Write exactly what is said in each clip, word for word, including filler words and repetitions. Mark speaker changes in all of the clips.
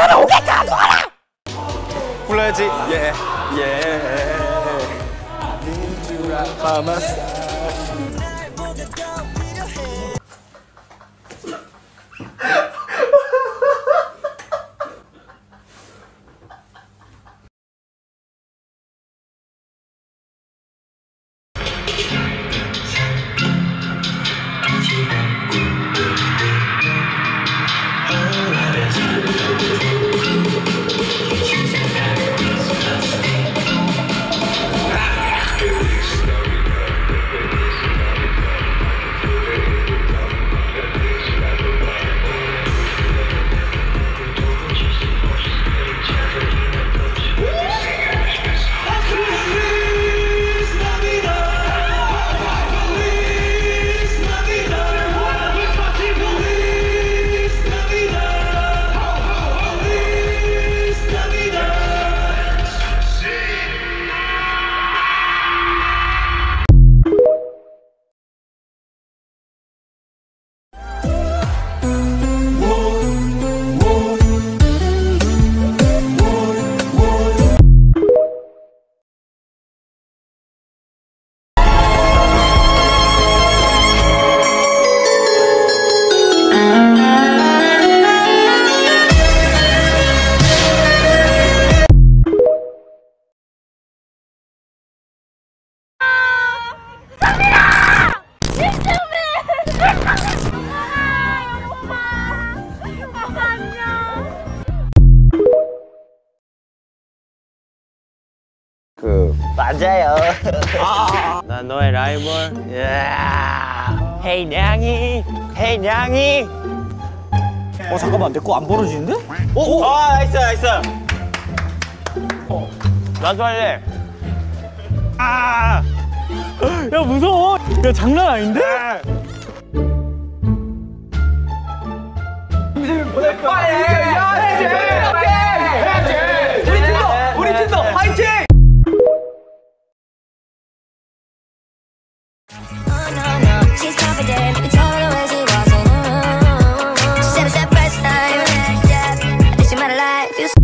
Speaker 1: 따라오겠다. 놔라.
Speaker 2: 불러야지. 예, 예. 민주라 파마사.
Speaker 1: 그 맞아요.
Speaker 2: 아, 난 너의 라이벌.
Speaker 1: 헤이 냥이, 헤이 냥이.
Speaker 3: 어 잠깐만 내 거 안 벌어지는데?
Speaker 1: 오, 아 나이스 나이스. 어, 나도 할래. 아,
Speaker 3: 야 무서워. 야 장난 아닌데?
Speaker 1: 빨리 해야지. 해야지. 우리 팀도, 우리 팀도 화이팅.
Speaker 4: She's confident, you told her when she walks in the room. She said it's that first time, yeah. I think she might have lied. Feels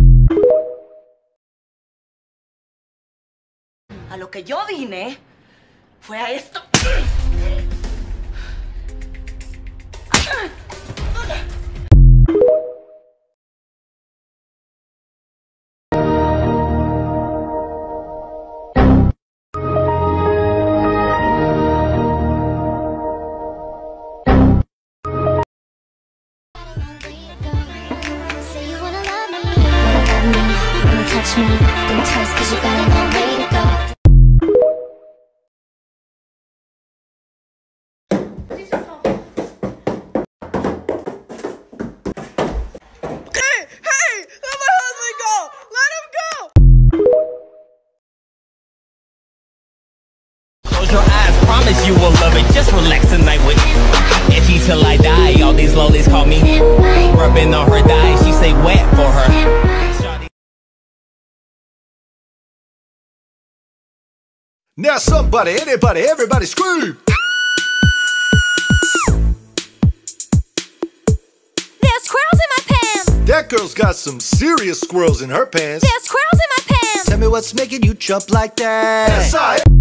Speaker 5: A lo que yo vine fue a esto.
Speaker 4: say you wanna love me, wanna love me, wanna touch me, don't touch 'cause you got a long way to go.
Speaker 6: Close your eyes, promise you will love it. Just relax tonight with itchy till I die. All these lollies call me rubbing on her thigh. She say wet for her.
Speaker 7: Now somebody, anybody, everybody scream!
Speaker 4: There's squirrels in my pants.
Speaker 7: That girl's got some serious squirrels in her pants.
Speaker 4: There's squirrels in my pants.
Speaker 7: Tell me what's making you jump like that. Yes, I